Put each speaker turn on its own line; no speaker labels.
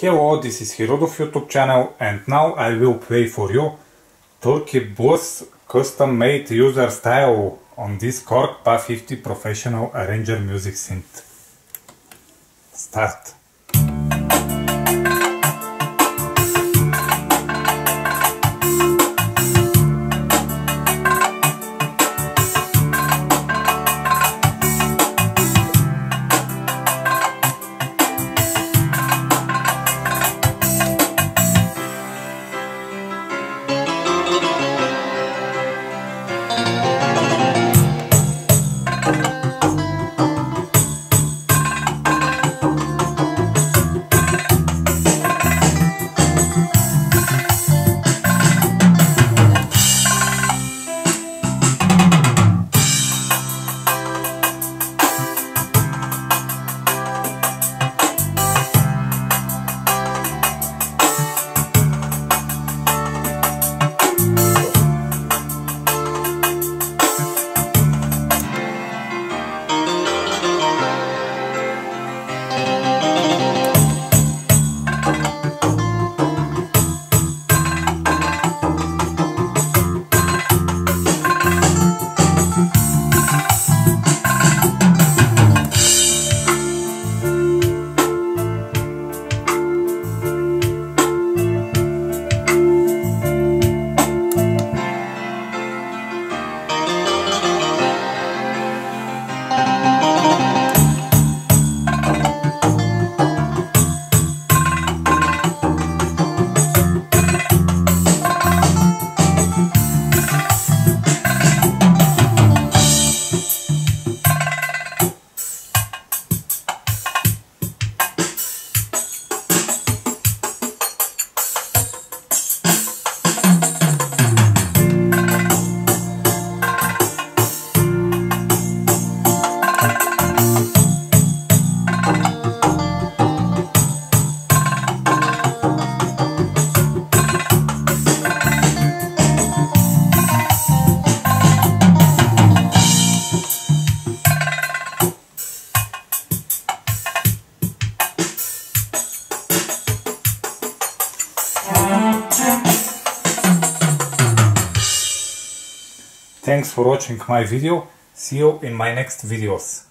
Hello, this is Hirudov YouTube channel, and now I will play for you Turkey Blues custom made user style on this Korg PA-50 professional arranger music synth. Start. Thanks for watching my video. See you in my next videos.